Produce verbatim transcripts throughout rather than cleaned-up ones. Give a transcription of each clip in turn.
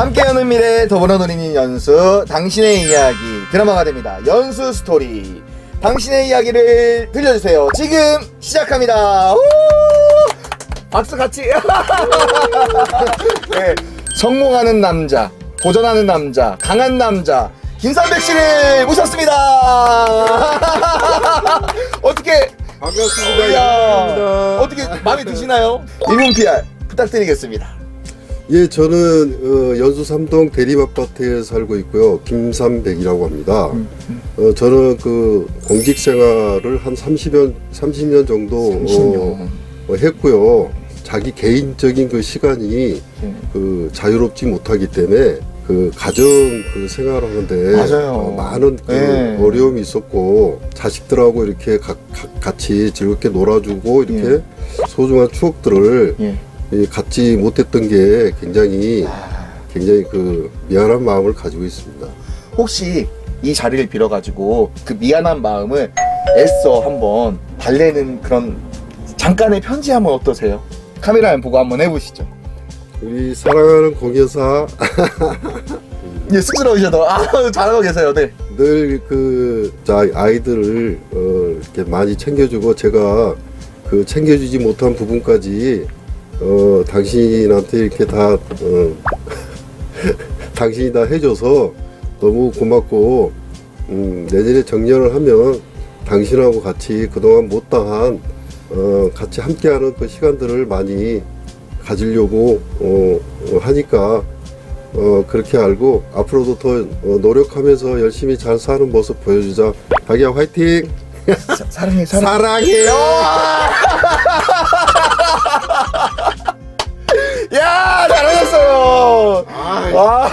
함께하는 미래 더불어 누리는 연수, 당신의 이야기 드라마가 됩니다. 연수 스토리, 당신의 이야기를 들려주세요. 지금 시작합니다. 우! 박수 같이. 네, 성공하는 남자, 도전하는 남자, 강한 남자 김삼백 씨를 모셨습니다. 어떻게 반갑습니다. 야, 어떻게 마음에 드시나요? 일 분 피알 부탁드리겠습니다. 예, 저는 어, 연수 삼동 대림아파트에 살고 있고요. 김삼백이라고 합니다. 음, 음. 어, 저는 그 공직 생활을 한 삼십 년, 삼십 년 정도 삼십 년. 어, 어, 했고요. 자기 개인적인 그 시간이 음. 그 자유롭지 못하기 때문에 그 가정 그 생활하는데 어, 많은 그 네. 어려움이 있었고, 자식들하고 이렇게 가, 가, 같이 즐겁게 놀아주고 이렇게 예. 소중한 추억들을 예. 갖지 못했던 게 굉장히 굉장히 그 미안한 마음을 가지고 있습니다. 혹시 이 자리를 빌어가지고 그 미안한 마음을 애써 한번 달래는 그런 잠깐의 편지 한번 어떠세요? 카메라에 보고 한번 해보시죠. 우리 사랑하는 공여사. 예, 쑥스러우셔도 아 잘하고 계세요. 네. 늘 그 아이들을 어, 이렇게 많이 챙겨주고, 제가 그 챙겨주지 못한 부분까지 어, 당신한테 이렇게 다 어, 당신이 다 해줘서 너무 고맙고, 음, 내년에 정년을 하면 당신하고 같이 그동안 못다한 어, 같이 함께하는 그 시간들을 많이 가지려고 어, 어, 하니까 어, 그렇게 알고 앞으로도 더 어, 노력하면서 열심히 잘 사는 모습 보여주자. 자기야 화이팅! 사, 사랑해 사랑. 사랑해요! 야, 잘하셨어요. 아,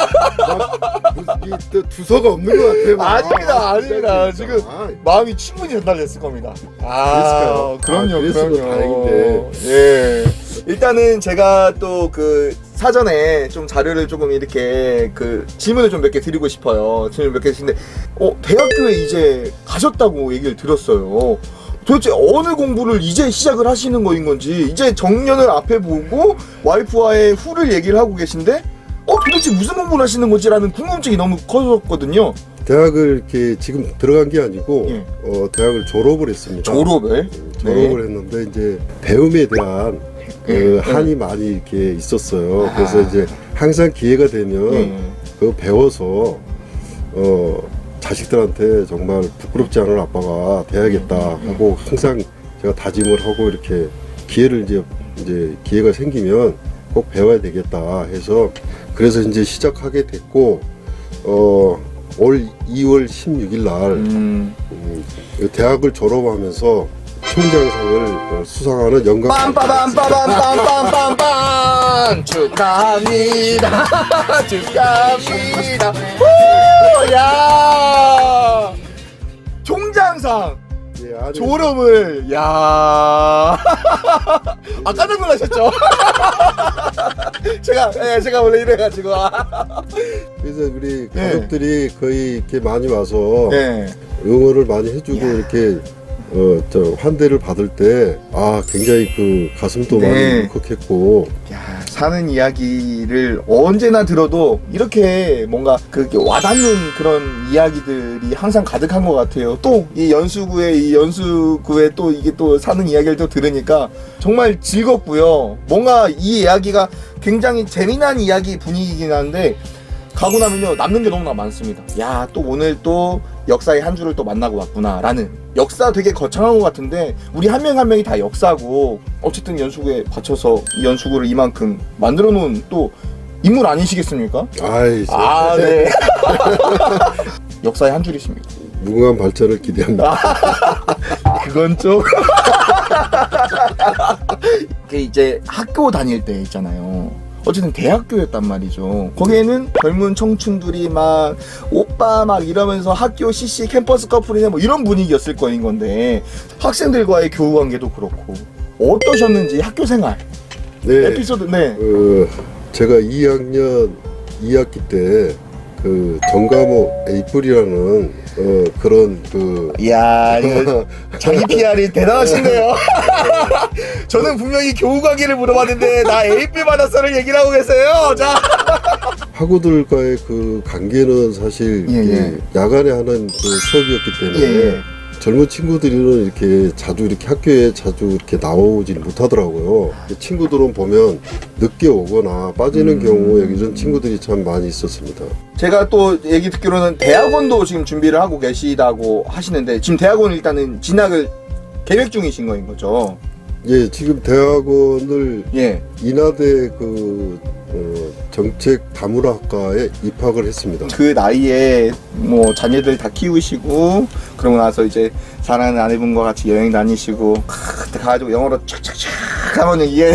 무슨 두서가 없는 것 같아요. 아닙니다, 아, 아닙니다. 지금 아, 마음이 충분히 전달됐을 겁니다. 아, 그럼요, 아, 그럼요. 다행인데. 예. 일단은 제가 또 그 사전에 좀 자료를 조금 이렇게 그 질문을 좀 몇 개 드리고 싶어요. 질문 몇 개 드리는데, 어, 대학교에 이제 가셨다고 얘기를 들었어요. 도대체 어느 공부를 이제 시작을 하시는 거인 건지, 이제 정년을 앞에 보고 와이프와의 후를 얘기를 하고 계신데, 어 도대체 무슨 공부를 하시는 건지 라는 궁금증이 너무 커졌거든요. 대학을 이렇게 지금 들어간 게 아니고 예. 어, 대학을 졸업을 했습니다. 졸업을? 졸업을 네. 했는데 이제 배움에 대한 그 네. 한이 많이 이렇게 있었어요. 아. 그래서 이제 항상 기회가 되면 네. 그 배워서 어 자식들한테 정말 부끄럽지 않은 아빠가 돼야겠다 하고 항상 제가 다짐을 하고, 이렇게 기회를 이제 이제 기회가 생기면 꼭 배워야 되겠다 해서, 그래서 이제 시작하게 됐고, 어, 올 이월 십육일 날 음. 음, 대학을 졸업하면서 총장상을 수상하는 영광. 빰빠밤빠밤빰빰빰빰 축하합니다. 축하합니다. 야, 총장상 예, 졸업을, 야. 아, 깜짝 놀라셨죠? 제가 예, 제가 원래 이래가지고. 그래서 우리 가족들이 예. 거의 이렇게 많이 와서 예. 응원을 많이 해주고 야. 이렇게 어, 저 환대를 받을 때 아 굉장히 그 가슴도 네. 많이 울컥했고. 야, 사는 이야기를 언제나 들어도 이렇게 뭔가 그렇게 와닿는 그런 이야기들이 항상 가득한 것 같아요. 또 이 연수구의 이 연수구에 또 이게 또 사는 이야기를 또 들으니까 정말 즐겁고요. 뭔가 이 이야기가 굉장히 재미난 이야기 분위기긴 한데, 가고 나면요 남는 게 너무나 많습니다. 야, 또 오늘 또 역사의 한 줄을 또 만나고 왔구나 라는, 역사 되게 거창한 것 같은데 우리 한 명 한 명이 다 역사고, 어쨌든 연수구에 바쳐서 이 연수구를 이만큼 만들어 놓은 또 인물 아니시겠습니까? 아이, 아, 네. 역사의 한 줄이십니다. 무궁한 발전을 기대합니다. 그건 좀 이제 학교 다닐 때 있잖아요. 어쨌든 대학교였단 말이죠. 거기에는 젊은 청춘들이 막 오빠 막 이러면서 학교 씨씨 캠퍼스 커플이네 뭐 이런 분위기였을 거인 건데, 학생들과의 교우 관계도 그렇고 어떠셨는지 학교 생활 네, 에피소드. 네. 어, 제가 이 학년 이 학기 때 그 전과목 에이프릴이라는 어, 그런 그 이야, 이거 자기 피알이 대단하신데요. 저는 분명히 교우 관계를 물어봤는데 나 에이피 받았어를 얘기를 하고 계세요. 자, 학우들과의 그 관계는 사실 예, 예. 야간에 하는 그 수업이었기 때문에 예, 예. 젊은 친구들은 이렇게 자주 이렇게 학교에 자주 이렇게 나오질 못하더라고요. 친구들은 보면 늦게 오거나 빠지는 음. 경우에 이런 친구들이 참 많이 있었습니다. 제가 또 얘기 듣기로는 대학원도 지금 준비를 하고 계시다고 하시는데 지금 대학원 일단은 진학을 계획 중이신 거인 거죠? 예, 지금 대학원을 예. 인하대 그 어, 정책 다문화학과에 입학을 했습니다. 그 나이에 뭐 자녀들 다 키우시고 그러고 나서 이제 사랑하는 아내분과 같이 여행 다니시고 그때 가가지고 영어로 촥촥촥 하면 이게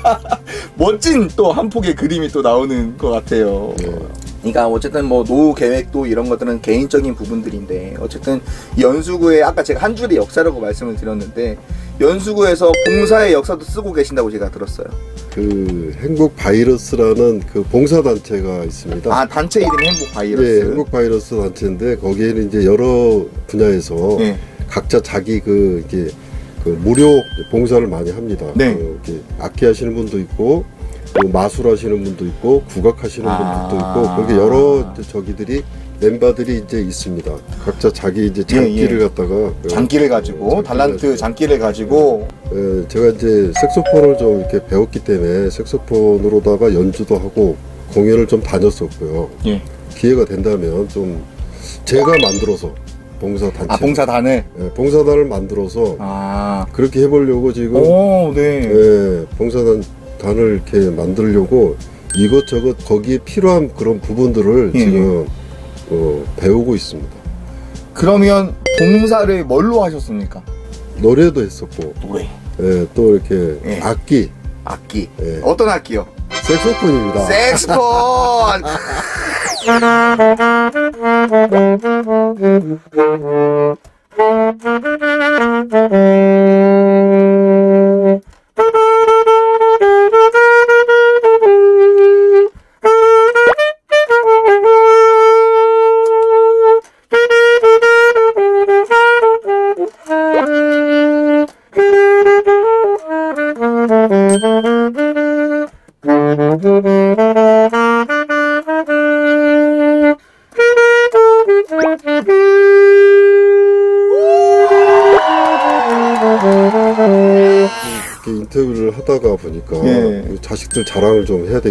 멋진 또 한 폭의 그림이 또 나오는 것 같아요. 네. 그러니까 어쨌든 뭐 노후 계획도 이런 것들은 개인적인 부분들인데 어쨌든 연수구에 아까 제가 한 줄의 역사라고 말씀을 드렸는데 연수구에서 봉사의 역사도 쓰고 계신다고 제가 들었어요. 그 행복 바이러스라는 그 봉사 단체가 있습니다. 아, 단체 이름이 행복 바이러스. 네, 행복 바이러스 단체인데 거기에는 이제 여러 분야에서 네. 각자 자기 그 이게 그 무료 봉사를 많이 합니다. 네. 그 이렇게 악기 하시는 분도 있고 또 마술 하시는 분도 있고 국악 하시는 아. 분들도 있고 그렇게 여러 저기들이 멤버들이 이제 있습니다. 각자 자기 이제 장기를 예, 예. 갖다가 장기를 가지고 장기를 달란트 가지고. 장기를 가지고 예, 제가 이제 색소폰을 좀 이렇게 배웠기 때문에 색소폰으로다가 연주도 하고 공연을 좀 다녔었고요. 예. 기회가 된다면 좀 제가 만들어서 봉사 단체, 아, 봉사단을 예, 봉사단을 만들어서 아. 그렇게 해보려고 지금 오, 네. 예, 봉사단 단을 이렇게 만들려고 이것저것 거기에 필요한 그런 부분들을 예, 지금 어, 배우고 있습니다. 그러면 봉사를 뭘로 하셨습니까? 노래도 했었고, 노래, 예, 또 이렇게 예. 악기, 악기. 예, 어떤 악기요? 색소폰입니다. 색스폰. 이렇게 인터뷰를 하다가 보니까 예. 자식들 자랑을 좀 해야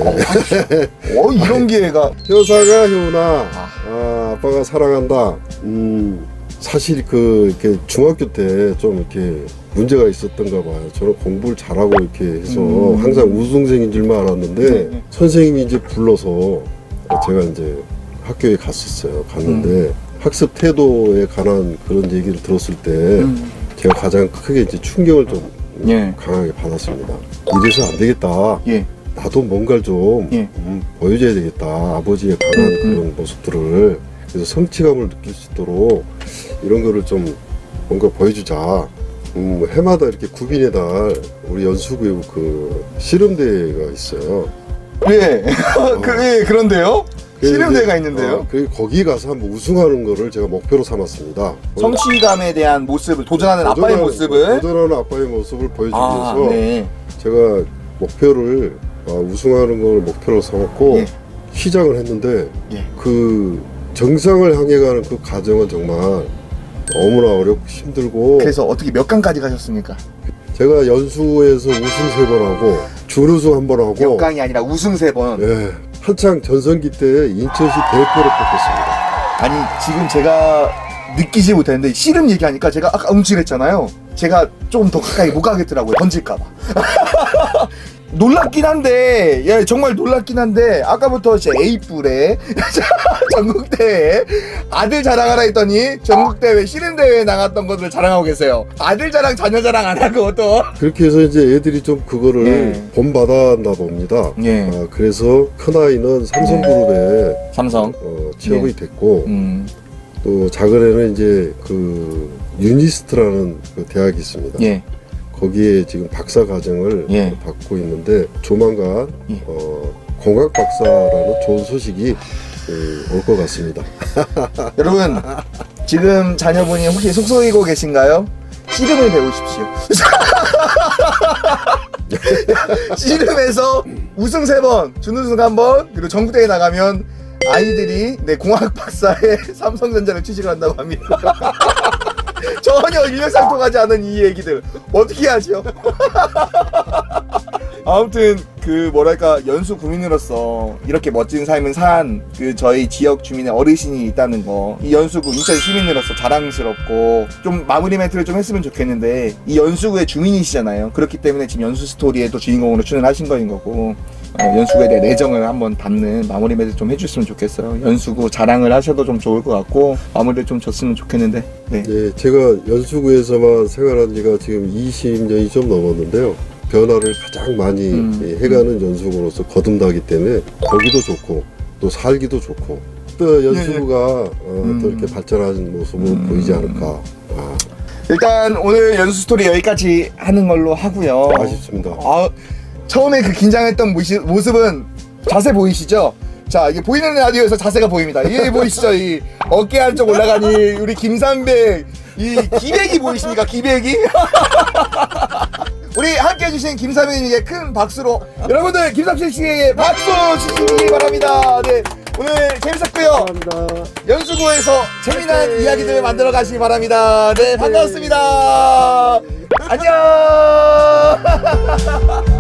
되겠는데 어, 이런 기회가. 효사가 효나 아, 아빠가 사랑한다. 음, 사실 그 이렇게 중학교 때 좀 이렇게 문제가 있었던가 봐요. 저는 공부를 잘하고 이렇게 해서 음. 항상 우수생인 줄만 알았는데 네. 선생님이 이제 불러서 제가 이제 학교에 갔었어요. 갔는데 음. 학습 태도에 관한 그런 얘기를 들었을 때 음. 제가 가장 크게 이제 충격을 좀 예. 강하게 받았습니다. 이래서 안 되겠다. 예. 나도 뭔가를 좀 예. 음, 보여줘야 되겠다. 아버지의 강한 음, 그런 모습들을. 그래서 성취감을 느낄 수 있도록 이런 거를 좀 뭔가 보여주자. 음, 해마다 이렇게 구빈의 달 우리 연수구에 그 씨름대회가 있어요. 예. 그, 예, 그런데요? 그래서 씨름대회가 이제, 있는데요? 어, 그 거기 가서 한번 우승하는 거를 제가 목표로 삼았습니다. 성취감에 대한 모습을, 도전하는 아빠의 도전하는- 모습을. 도전하는 아빠의 모습을 보여주기 아, 위해서 네. 제가 목표를 어, 우승하는 걸 목표로 삼았고 예. 시작을 했는데 예. 그 정상을 향해 가는 그 과정은 정말 너무나 어렵고 힘들고 그래서 어떻게 몇 강까지 가셨습니까? 제가 연수에서 우승 세 번 하고 준우승 한 번 하고 몇 강이 아니라 우승 세 번. 예, 한창 전성기 때 인천시 대표로 뽑혔습니다. 아니, 지금 제가 느끼지 못했는데 씨름 얘기하니까 제가 아까 움찔했잖아요. 제가 조금 더 가까이 못 가겠더라고요. 던질까봐. 놀랍긴 한데, 예, 정말 놀랍긴 한데, 아까부터 제 A뿔에 전국대회 아들 자랑하라 했더니 전국대회 씨름대회에 나갔던 것을 자랑하고 계세요. 아들 자랑, 자녀 자랑 안 하고 또. 그렇게 해서 이제 애들이 좀 그거를 예. 본받았나 봅니다. 예. 아, 그래서 큰아이는 삼성그룹에 삼성. 어, 취업이 예. 됐고 음, 또 작은애는 이제 그 유니스트라는 그 대학이 있습니다. 예. 거기에 지금 박사 과정을 예. 받고 있는데 조만간 예. 어, 공학 박사라는 좋은 소식이 올 것 같습니다. 여러분 지금 자녀분이 혹시 속속이고 계신가요? 씨름을 배우십시오. 씨름에서 우승 세 번, 준우승 한 번, 그리고 전국대회 나가면 아이들이 네, 공학 박사에 삼성전자를 취직을 한다고 합니다. 전혀 일맥상통하지 않은 이 얘기들 어떻게 하죠? 아무튼 그 뭐랄까 연수 구민으로서 이렇게 멋진 삶을 산 그 저희 지역 주민의 어르신이 있다는 거, 이 연수구 인천 시민으로서 자랑스럽고 좀 마무리 멘트를 좀 했으면 좋겠는데, 이 연수구의 주민이시잖아요. 그렇기 때문에 지금 연수 스토리에 또 주인공으로 출연하신 거인 거고, 어, 연수구에 대해 애정을 한번 담는 마무리 멘트 좀 해줬으면 좋겠어요. 연수구 자랑을 하셔도 좀 좋을 것 같고 마무리를 좀 줬으면 좋겠는데. 네. 네, 제가 연수구에서만 생활한 지가 지금 이십 년이 좀 넘었는데요. 변화를 가장 많이 음. 해가는 연수구로서 거듭나기 때문에 보기도 좋고 또 살기도 좋고 또 연수구가 예, 예. 어, 음. 또 이렇게 발전하는 모습을 음. 보이지 않을까. 아. 일단 오늘 연수 스토리 여기까지 하는 걸로 하고요. 아쉽습니다. 아, 처음에 그 긴장했던 모시, 모습은 자세 보이시죠? 자, 이게 보이는 라디오에서 자세가 보입니다. 이게 보이시죠? 이 어깨 한쪽 올라가니 우리 김삼백 이 기백이 보이십니까? 기백이? 우리 함께 해주신 김삼백님에게 큰 박수로 여러분들 김삼백 씨에게 박수 주시기 바랍니다. 네, 오늘 재밌었고요. 감사합니다. 연수구에서 재미난 네. 이야기들 만들어 가시기 바랍니다. 네, 반갑습니다. 네. 안녕.